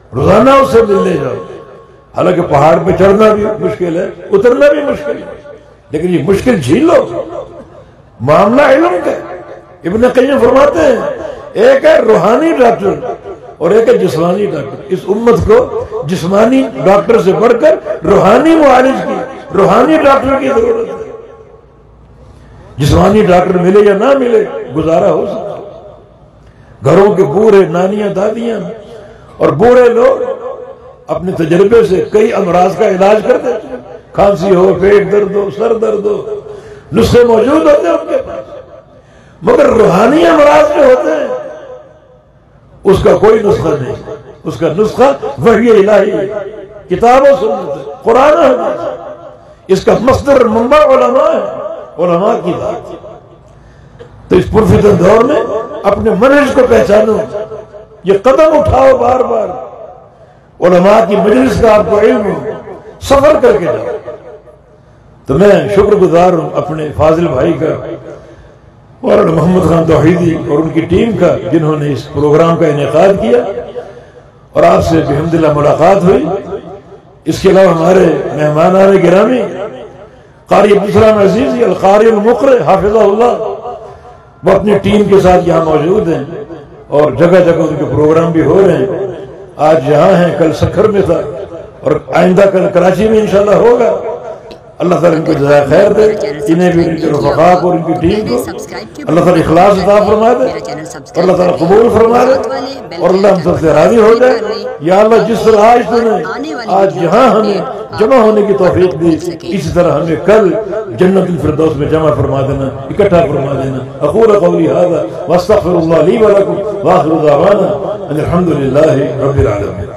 روزانہ اس سے ملنے جاؤ. حالانکہ پہاڑ پہ چڑھنا بھی مشکل ہے, اترنا بھی مشکل ہے, لیکن یہ مشکل جھیل لو. معاملہ علم کا. ابن قیم فرماتے ہیں ایک ہے روحانی ڈاکٹر اور ایک ہے جسمانی ڈاکٹر. اس امت کو جسمانی ڈاکٹر سے بڑھ کر روحانی معالج کی, روحانی ڈاکٹر کی ضرورت ہے. جسمانی ڈاکٹر ملے یا نہ ملے گزارا ہو سکتا. گھروں کے بوڑھے نانیاں دادیاں اور بوڑھے لوگ اپنے تجربے سے کئی امراض کا علاج کرتے ہیں. کھانسی ہو, پیٹ درد ہو, سر درد ہو, نسخے موجود ہوتے ہیں ان کے پاس. مگر روحانی امراض جو ہوتے ہیں اس کا کوئی نسخہ نہیں. اس کا نسخہ وحی الہی, کتاب و سنت, قرآن و حدیث. اس کا مصدر منبع علماء ہے, علماء کی بات. تو اس پرفتن دور میں اپنے منہج کو پہچانو, یہ قدم اٹھاؤ بار بار. علماء کی مجلس کا آپ کو علم ہو, سفر کر کے جاؤ. تو میں شکر گزار ہوں اپنے فاضل بھائی کا اور محمد خان توحیدی اور ان کی ٹیم کا, جنہوں نے اس پروگرام کا انعقاد کیا اور آپ سے بحمدللہ ملاقات ہوئی. اس کے علاوہ ہمارے مہمان گرامی قاری عبدالسلام عزیزی القاری المقرئ حافظہ اللہ, وہ اپنی ٹیم کے ساتھ یہاں موجود ہیں اور جگہ جگہ ان کے پروگرام بھی ہو رہے ہیں. آج یہاں ہیں, کل سکھر میں تھا اور آئندہ کل کراچی میں انشاءاللہ ہوگا. اللہ تعالیٰ ان کو جزائے خیر دے, انہیں بھی ان کے رفقاء کو اور ان کی ٹیم کو اللہ تعالیٰ اخلاص عطا فرما دے اور اللہ تعالیٰ قبول فرما دے اور اللہ ہم سب سے راضی ہو جائے. یا اللہ جس طرح آج تو نے آج یہاں ہمیں جمع ہونے کی توفیق دی, اسی طرح ہمیں کل جنت الفردوس میں جمع فرما دینا, اکٹھا فرما دینا. اقول قولی ھذا واستغفر اللہ لی ولکم واخر دعوانا ان الحمد للہ رب العالمین.